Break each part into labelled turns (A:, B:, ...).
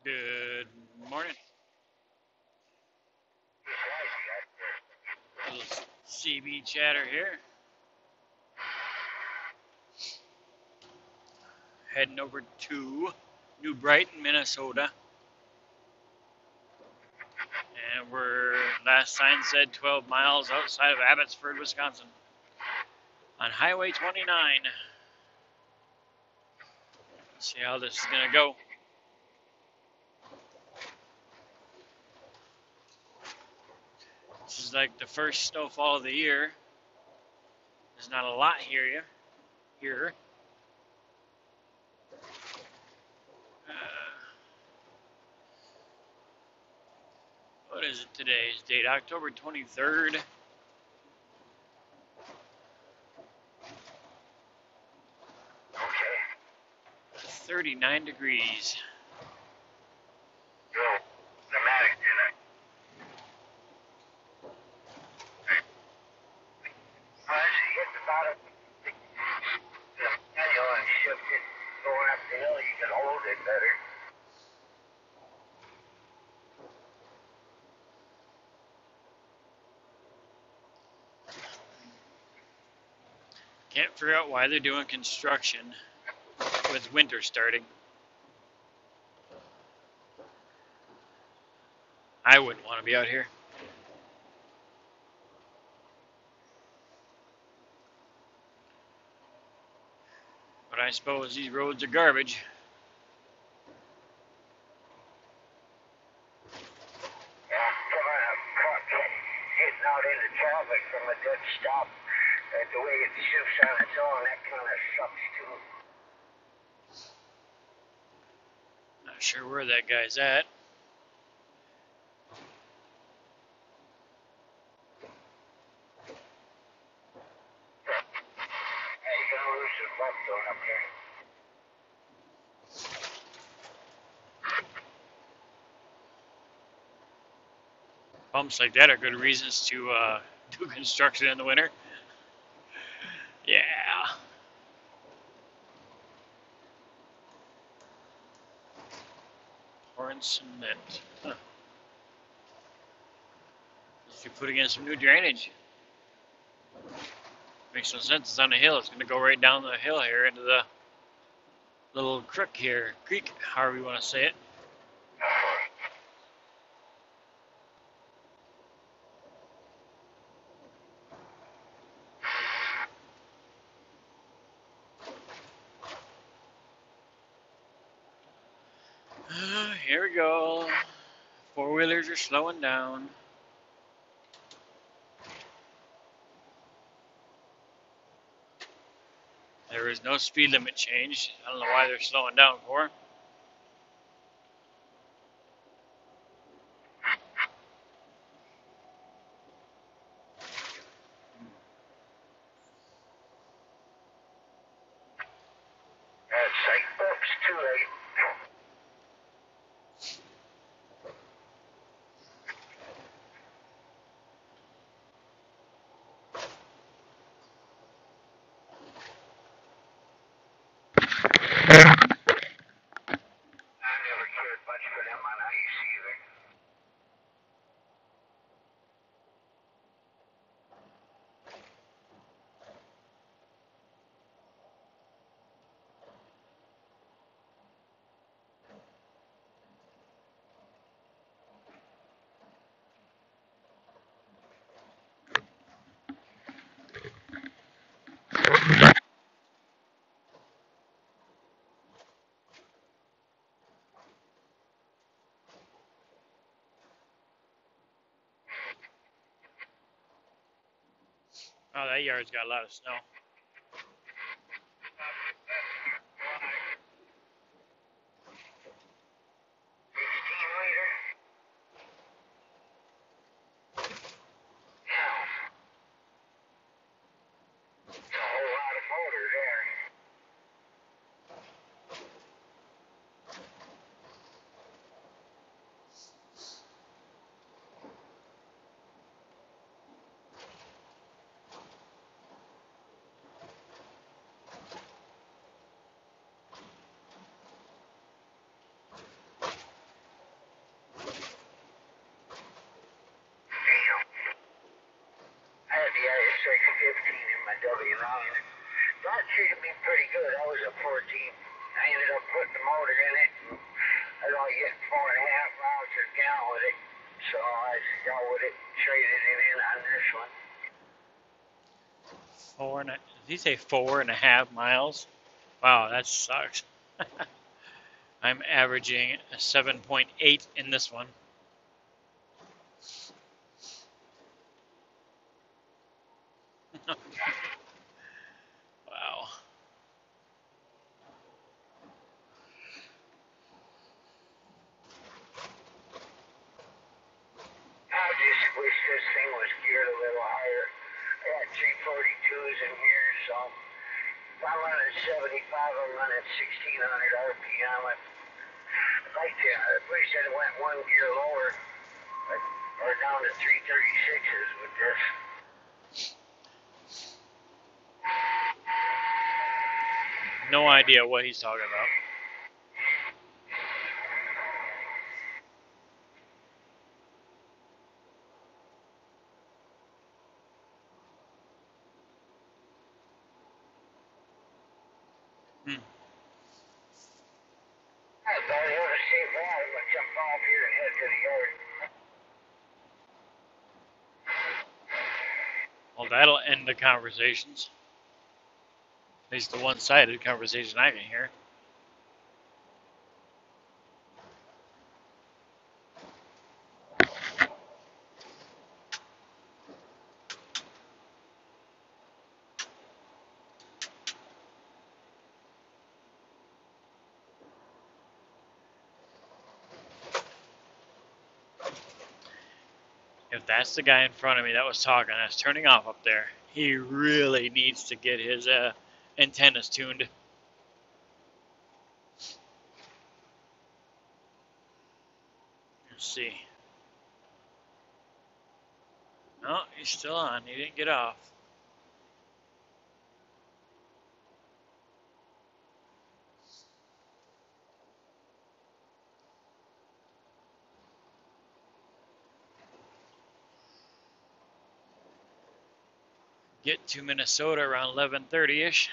A: Good morning. Little CB chatter here. Heading over to New Brighton, Minnesota. And we're, last sign said 12 miles outside of Abbotsford, Wisconsin. On Highway 29. Let's see how this is going to go. This is like the first snowfall of the year. There's not a lot here. What is it today's date? October 23rd. 39 degrees. Can't figure out why they're doing construction with winter starting. I wouldn't want to be out here. But I suppose these roads are garbage.
B: Out into traffic from a dead stop, the way it shifts on its own, that kind of sucks too.
A: Not sure where that guy's at.
B: Yeah, you're gonna lose your butt going up there.
A: Bumps like that are good reasons to do construction in the winter. Yeah. Pouring cement. Huh. If you're putting in some new drainage. Makes no sense. It's on a hill. It's going to go right down the hill here into the little creek, however you want to say it. Here we go. Four-wheelers are slowing down. There is no speed limit change. I don't know why they're slowing down for.
B: It's like, oops, too late. I never cared much for them on ice either.
A: Oh, that yard's got a lot of snow.
B: like a 15 in my W9. That treated me pretty good. I was a 14. I ended up putting the motor in it. I was only getting 4.5 miles a gallon with it. So I got with it, traded it in on this one.
A: Did he say 4.5 miles? Wow, that sucks. I'm averaging a 7.8 in this one. Wow.
B: I just wish this thing was geared a little higher. I got 342s in here, so if I'm running 75, I'm running 1600 RPM. I wish I'd went one gear lower, or down to 336s with this.
A: No idea what he's talking about.
B: Alright, buddy, have a safe ride. I'm gonna jump off here and head to the yard.
A: Well, that'll end the conversations. At least the one-sided conversation I can hear. If that's the guy in front of me that was talking, that's turning off up there, he really needs to get his antennas tuned. Let's see. No, he's still on. He didn't get off. Get to Minnesota around 11:30-ish.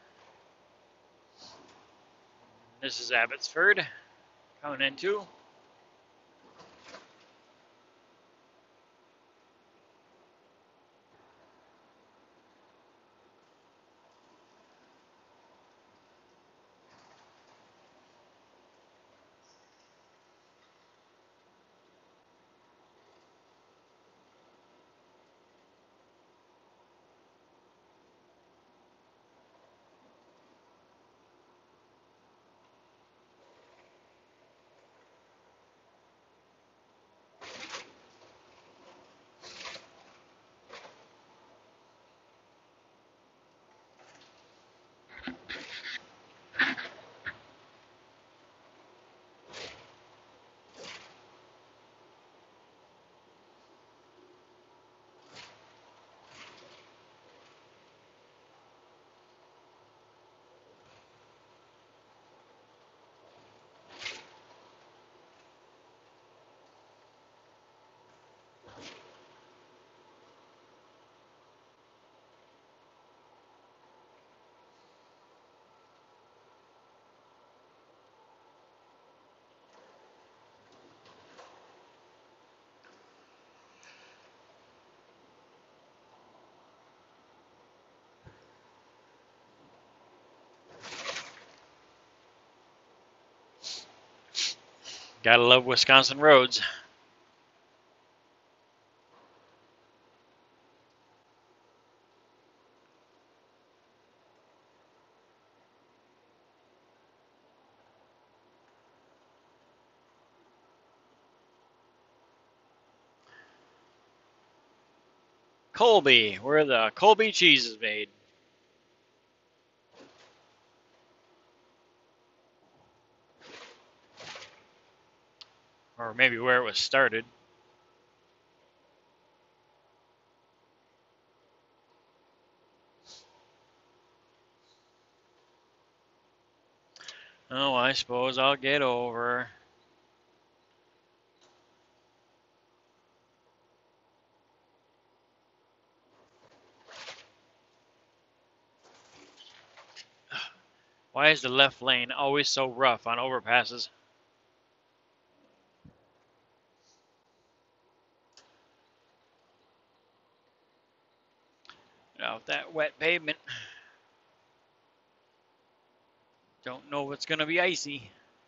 A: This is Abbotsford coming into. Gotta love Wisconsin roads. Colby, where the Colby cheese is made. Or maybe where it was started. Oh, I suppose I'll get over. Why is the left lane always so rough on overpasses? Out that wet pavement. Don't know what's going to be icy.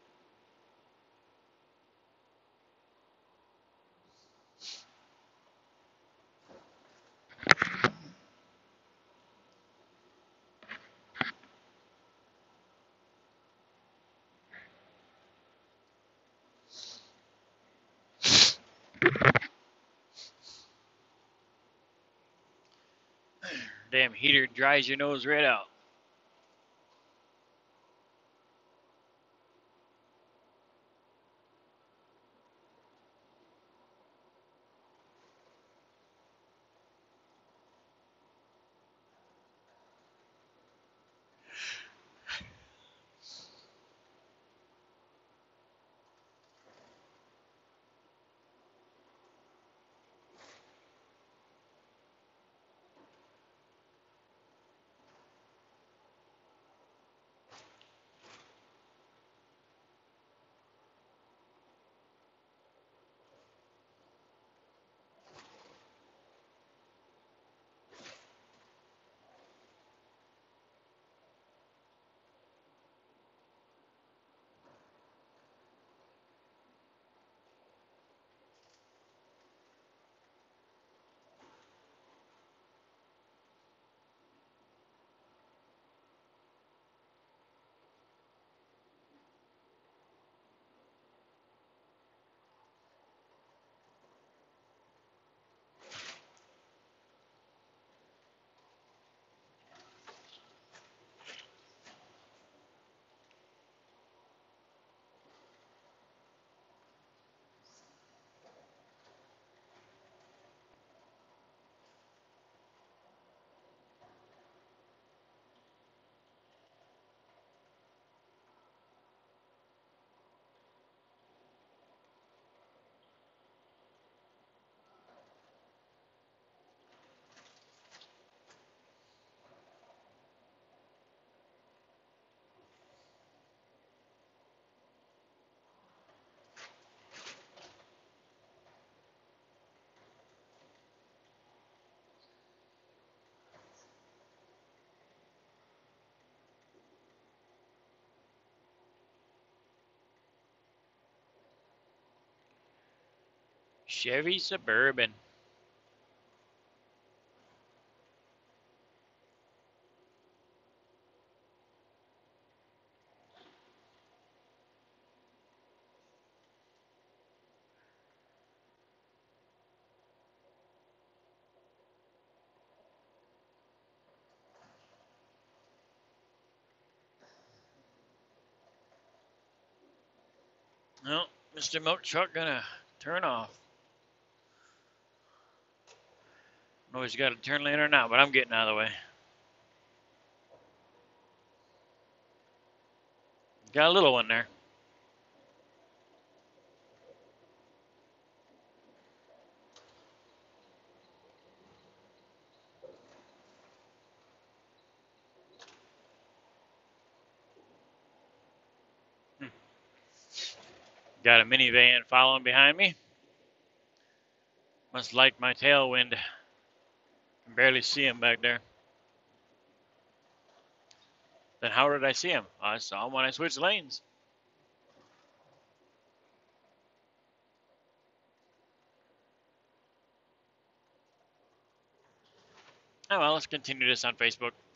A: Damn heater dries your nose right out. Chevy Suburban. No, Mr. Milk Truck gonna turn off. Know he's got a turn lane or not, but I'm getting out of the way. Got a little one there. Got a minivan following behind me. Must like my tailwind. Can barely see him back there. Then how did I see him? I saw him when I switched lanes. Oh well, let's continue this on Facebook.